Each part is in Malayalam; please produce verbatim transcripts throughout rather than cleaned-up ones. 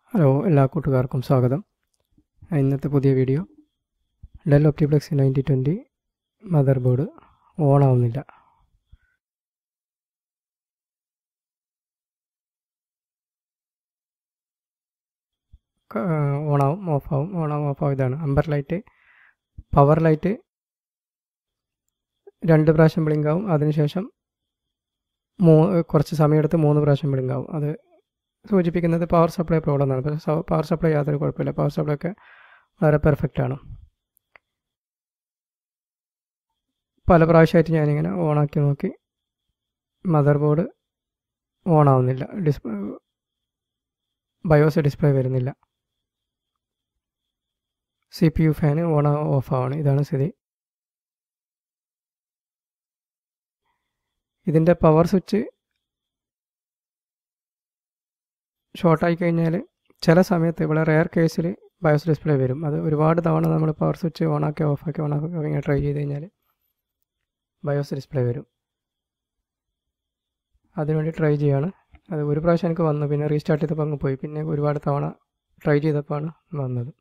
ഹലോ, എല്ലാ കൂട്ടുകാർക്കും സ്വാഗതം. ഇന്നത്തെ പുതിയ video Dell OptiPlex ninety twenty mother board on ആവുന്നില്ല. ഓണാവും, ഓഫാവും, ഓണാവും, ഓഫാവും. ഇതാണ് അമ്പർ ലൈറ്റ്. പവർ ലൈറ്റ് രണ്ട് പ്രാവശ്യം ബ്ലിങ്ക് ആവും. അതിനുശേഷം മൂ കുറച്ച് സമയമെടുത്ത് മൂന്ന് പ്രാവശ്യം ബ്ലിങ്ക് ആവും. അത് സൂചിപ്പിക്കുന്നത് പവർ സപ്ലൈ പ്രോബ്ലം എന്നാണ്. പക്ഷേ പവർ സപ്ലൈ യാതൊരു കുഴപ്പമില്ല. പവർ സപ്ലൈ ഒക്കെ വളരെ പെർഫെക്റ്റ് ആണ്. പല പ്രാവശ്യമായിട്ട് ഞാനിങ്ങനെ ഓണാക്കി നോക്കി, മദർ ബോർഡ് ഓണാവുന്നില്ല. ഡിസ്പ്ലേ ബയോസ് ഡിസ്പ്ലേ വരുന്നില്ല. C P U fan on off ആവാണ്. ഇതാണ് സ്ഥിതി. ഇതിൻ്റെ പവർ സ്വിച്ച് ഷോർട്ടായി കഴിഞ്ഞാൽ ചില സമയത്ത് ഇവിടെ റെയർ കേസിൽ ബയോസ് ഡിസ്പ്ലേ വരും. അത് ഒരുപാട് തവണ നമ്മൾ പവർ സ്വിച്ച് ഓണാക്കി ഓഫാക്കി ഓണാക്കി ഇങ്ങനെ ട്രൈ ചെയ്ത് കഴിഞ്ഞാൽ ബയോസ് ഡിസ്പ്ലേ വരും. അതിനുവേണ്ടി ട്രൈ ചെയ്യാണ്. അത് ഒരു പ്രാവശ്യം എനിക്ക് വന്നു, പിന്നെ റീസ്റ്റാർട്ട് ചെയ്തപ്പോൾ അങ്ങ് പോയി. പിന്നെ ഒരുപാട് തവണ ട്രൈ ചെയ്തപ്പോഴാണ് വന്നത്.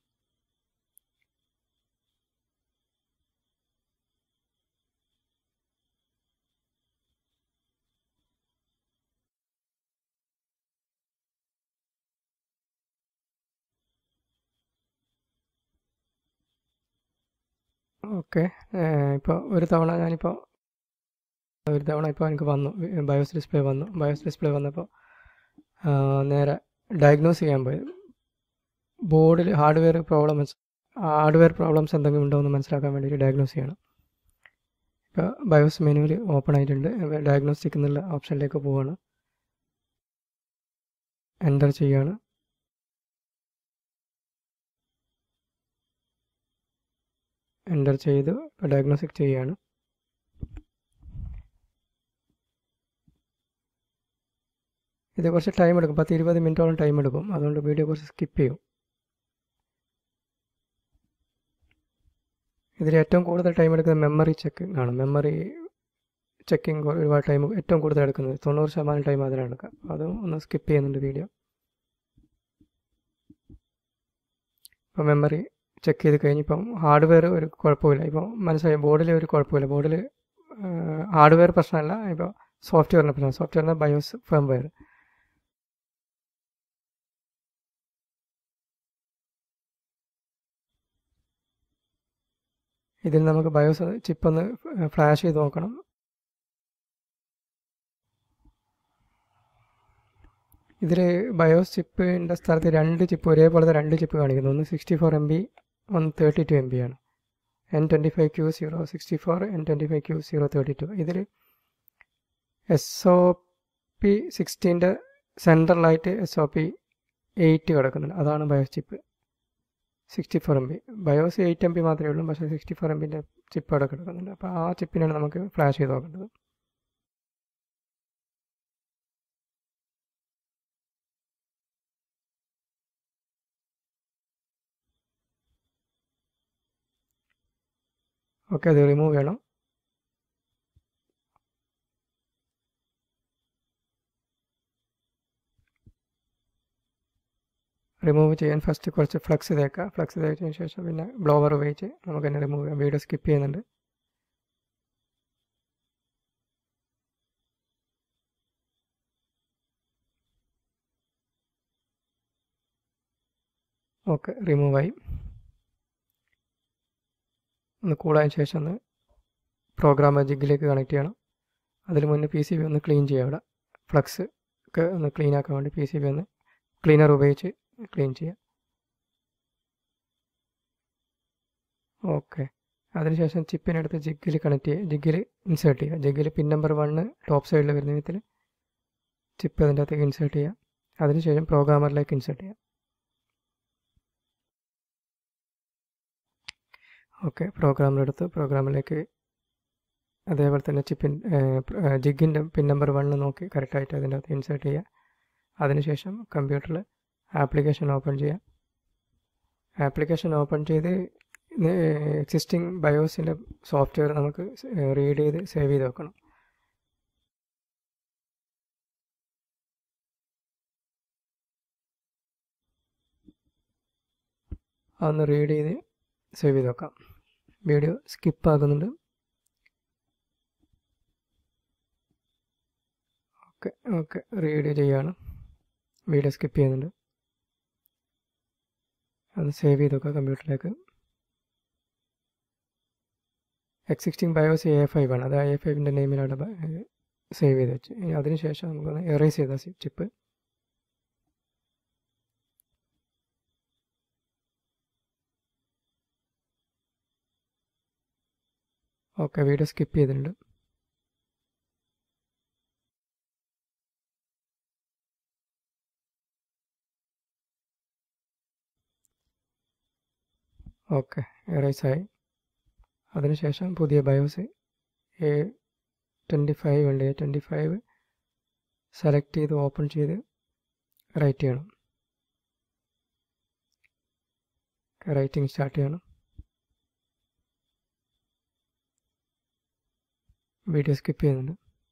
ഓക്കെ, ഇപ്പോൾ ഒരു തവണ ഞാനിപ്പോൾ ഒരു തവണ ഇപ്പോൾ എനിക്ക് വന്നു, ബയോസ് ഡിസ്പ്ലേ വന്നു. ബയോസ് ഡിസ്പ്ലേ വന്നപ്പോൾ നേരെ ഡയഗ്നോസ് ചെയ്യാൻ പോയി. ബോർഡിൽ ഹാർഡ്വെയർ പ്രോബ്ലംസ് ഹാർഡ്വെയർ പ്രോബ്ലംസ് എന്തെങ്കിലും ഉണ്ടോ എന്ന് മനസ്സിലാക്കാൻ വേണ്ടിയിട്ട് ഡയഗ്നോസ് ചെയ്യണം. ഇപ്പോൾ ബയോസ് മെനുവിൽ ഓപ്പൺ ആയിട്ടുണ്ട്. ഡയഗ്നോസ്റ്റിക് എന്നുള്ള ഓപ്ഷനിലേക്ക് പോവുകയാണ്. എൻ്റർ ചെയ്യുകയാണ്. എൻ്റർ ചെയ്ത് ഇപ്പോൾ ഡയഗ്നോസ്റ്റിക് ചെയ്യുകയാണ്. ഇത് കുറച്ച് ടൈം എടുക്കും, പത്ത് ഇരുപത് മിനിറ്റോളം ടൈം എടുക്കും. അതുകൊണ്ട് വീഡിയോ കുറച്ച് സ്കിപ്പ് ചെയ്യും. ഇതിൽ ഏറ്റവും കൂടുതൽ ടൈം എടുക്കുന്നത് മെമ്മറി ചെക്ക് ആണ്. മെമ്മറി ചെക്കിങ് ഒരുപാട് ടൈം ഏറ്റവും കൂടുതൽ എടുക്കുന്നത് തൊണ്ണൂറ് ശതമാനം ടൈം അതിലാണ് എടുക്കുക. അതും ഒന്ന് സ്കിപ്പ് ചെയ്യുന്നുണ്ട് വീഡിയോ. ഇപ്പോൾ മെമ്മറി ചെക്ക് ചെയ്ത് കഴിഞ്ഞ് ഇപ്പം ഹാർഡ്വെയർ ഒരു കുഴപ്പമില്ല. ഇപ്പോൾ മനസ്സിലായി, ബോർഡിൽ ഒരു കുഴപ്പമില്ല. ബോർഡിൽ ഹാർഡ്വെയർ പ്രശ്നമല്ല, ഇപ്പോൾ സോഫ്റ്റ്വെയറിൻ്റെ പ്രശ്നം. സോഫ്റ്റ്വെയറിൻ്റെ ബയോസ് ഫേംവെയർ. ഇതിൽ നമുക്ക് ബയോസ് ചിപ്പ് ഒന്ന് ഫ്ലാഷ് ചെയ്ത് നോക്കണം. ഇതിൽ ബയോസ് ചിപ്പിൻ്റെ സ്ഥലത്ത് രണ്ട് ചിപ്പ് ഒരേപോലത്തെ രണ്ട് ചിപ്പ് കാണിക്കുന്നു. ഒന്ന് സിക്സ്റ്റി ഫോർ എം ബി, ഒന്ന് തേർട്ടി ടു എം ബി ആണ്. N twenty five Q zero sixty four, N twenty five Q zero thirty two. ഇതിൽ എസ് ഒ പി സിക്സ്റ്റീൻ്റെ സെൻട്രലായിട്ട് എസ് ഒ പി എയ്റ്റ് കിടക്കുന്നുണ്ട്. അതാണ് BIOS chip. Sixty four M B BIOS eight M B മാത്രമേ ഉള്ളൂ, പക്ഷേ സിക്സ്റ്റി ഫോർ എം ബിൻ്റെ ചിപ്പ് അവിടെ കിടക്കുന്നുണ്ട്. അപ്പോൾ ആ ചിപ്പിനാണ് നമുക്ക് ഫ്ലാഷ് ചെയ്ത് നോക്കേണ്ടത്. ഓക്കെ, അത് റിമൂവ് ചെയ്യണം. റിമൂവ് ചെയ്യാൻ ഫസ്റ്റ് കുറച്ച് ഫ്ലക്സ് തേക്കുക. ഫ്ലക്സ് തേച്ചതിന് ശേഷം പിന്നെ ബ്ലോവർ ഉപയോഗിച്ച് നമുക്ക് തന്നെ റിമൂവ് ചെയ്യാം. വീഡിയോ സ്കിപ്പ് ചെയ്യുന്നുണ്ട്. ഓക്കെ, റിമൂവായി. ഒന്ന് കൂടാൻ ശേഷം ഒന്ന് പ്രോഗ്രാം ജിഗിലേക്ക് കണക്ട് ചെയ്യണം. അതിന് മുന്നേ പി സി ബി ഒന്ന് ക്ലീൻ ചെയ്യുക. അവിടെ ഫ്ലക്സ് ഒക്കെ ഒന്ന് ക്ലീൻ ആക്കാൻ വേണ്ടി പി സി ബി ഒന്ന് ക്ലീനർ ഉപയോഗിച്ച് ക്ലീൻ ചെയ്യുക. ഓക്കെ, അതിനുശേഷം ചിപ്പിനെടുത്ത് ജിഗിൽ കണക്ട് ചെയ്യുക. ജിഗിൽ ഇൻസേർട്ട് ചെയ്യുക. ജിഗിൽ പിൻ നമ്പർ വണ്ണ് ടോപ്പ് സൈഡിൽ വരുന്ന വിധത്തിൽ ചിപ്പ് അതിൻ്റെ അകത്തേക്ക് ഇൻസേർട്ട് ചെയ്യുക. അതിനുശേഷം പ്രോഗ്രാമറിലേക്ക് ഇൻസേർട്ട് ചെയ്യുക. ഓക്കെ, പ്രോഗ്രാമിലെടുത്ത് പ്രോഗ്രാമിലേക്ക് അതേപോലെ തന്നെ ചിപ്പിൻ ജിഗിൻ്റെ പിൻ നമ്പർ വണ്ണ് നോക്കി കറക്റ്റായിട്ട് അതിൻ്റെ അകത്ത് ഇൻസേർട്ട് ചെയ്യുക. അതിനുശേഷം കമ്പ്യൂട്ടറിൽ ആപ്ലിക്കേഷൻ ഓപ്പൺ ചെയ്യുക. ആപ്ലിക്കേഷൻ ഓപ്പൺ ചെയ്ത് എക്സിസ്റ്റിംഗ് ബയോസിൻ്റെ സോഫ്റ്റ്വെയർ നമുക്ക് റീഡ് ചെയ്ത് സേവ് ചെയ്ത് വെക്കണം. അതൊന്ന് റീഡ് ചെയ്ത് സേവ് ചെയ്ത് വെക്കാം. വീഡിയോ സ്കിപ്പ് ആകുന്നുണ്ട്. ഓക്കെ ഓക്കെ റീഡ് ചെയ്യാണ്. വീഡിയോ സ്കിപ്പ് ചെയ്യുന്നുണ്ട്. അത് സേവ് ചെയ്ത് വെക്കാം കമ്പ്യൂട്ടറിലേക്ക്. X sixteen BIOS A five ആണ്. അത് എ ഫൈവിൻ്റെ നെയിമിലാണ് സേവ് ചെയ്ത് വെച്ച്. ഇനി അതിനുശേഷം നമുക്കൊന്ന് എറേസ് ചെയ്ത ചിപ്പ്. ഓക്കെ വീഡിയോ സ്കിപ്പ് ചെയ്തിട്ടുണ്ട്. ഓക്കെ എറേസ് ആയി. അതിനുശേഷം പുതിയ ബയോസ് എ ട്വൻറ്റി ഫൈവ് ഉണ്ട്. എ ട്വൻറ്റി ഫൈവ് സെലക്ട് ചെയ്ത് ഓപ്പൺ ചെയ്ത് റൈറ്റ് ചെയ്യണം. റൈറ്റിംഗ് സ്റ്റാർട്ട് ചെയ്യണം. വീഡിയോ സ്കിപ്പ് ചെയ്യുന്നുണ്ട്.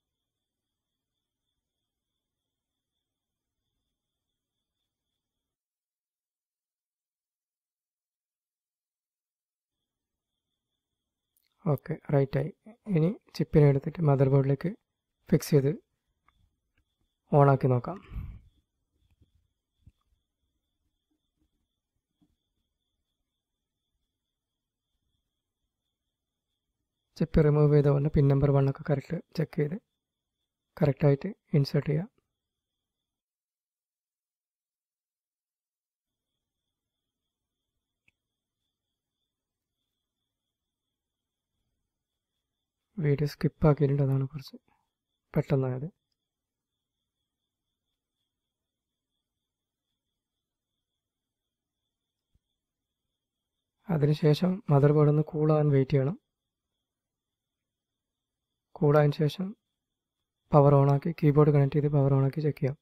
ഓക്കെ റൈറ്റായി. ഇനി ചിപ്പിനെ എടുത്തിട്ട് മദർ ബോർഡിലേക്ക് ഫിക്സ് ചെയ്ത് ഓണാക്കി നോക്കാം. ചിപ്പ് റിമൂവ് ചെയ്ത പോലെ പിൻ നമ്പർ വണ്ണൊക്കെ കറക്റ്റ് ചെക്ക് ചെയ്ത് കറക്റ്റായിട്ട് ഇൻസേർട്ട് ചെയ്യാം. വീഡിയോ സ്കിപ്പ് ആക്കിയിട്ടുണ്ട്, അതാണ് കുറച്ച് പെട്ടെന്നായത്. അതിനുശേഷം മദർ ബോർഡ് ഒന്ന് കൂളാകാൻ വെയിറ്റ് ചെയ്യണം. കൂളായതിനു ശേഷം പവർ ഓണാക്കി കീബോർഡ് കണക്ട് ചെയ്ത് പവർ ഓണാക്കി ചെക്ക് ചെയ്യാം.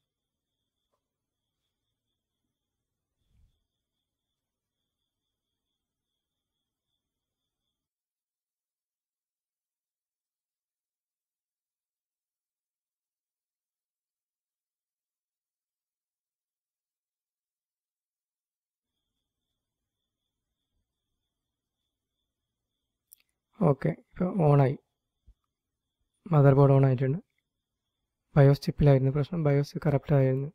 ഓക്കെ ഇപ്പോൾ ഓണായി. മദർ ബോർഡ് ഓൺ ആയിട്ടുണ്ട്. ബയോസ് ചിപ്പിലായിരുന്നു പ്രശ്നം. ബയോസ് കറപ്റ്റ് ആയിരുന്നു.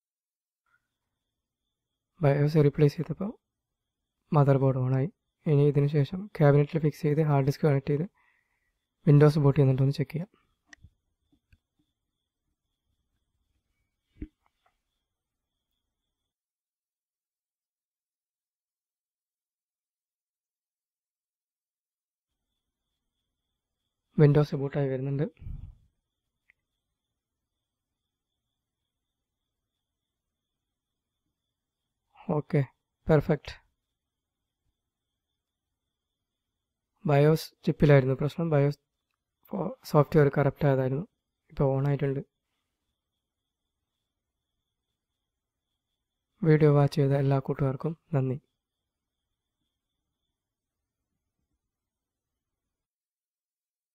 ബയോസ് റീപ്ലേസ് ചെയ്തപ്പോൾ മദർ ബോർഡ് ഓണായി. ഇനി ഇതിന് ശേഷം ക്യാബിനറ്റിൽ ഫിക്സ് ചെയ്ത് ഹാർഡ് ഡിസ്ക് കണക്ട് ചെയ്ത് വിൻഡോസ് ബൂട്ട് ചെയ്യുന്നുണ്ടോ എന്ന് ചെക്ക് ചെയ്യാം. വിൻഡോസ് ബൂട്ടായി വരുന്നുണ്ട്. Okay perfect. ബയോസ് ചിപ്പിലായിരുന്നു പ്രശ്നം. ബയോസ് സോഫ്റ്റ്വെയർ കറപ്റ്റ് ആയതായിരുന്നു. ഇപ്പോൾ ഓൺ ആയിട്ടുണ്ട്. വീഡിയോ വാച്ച് ചെയ്ത എല്ലാ കൂട്ടുകാർക്കും നന്ദി.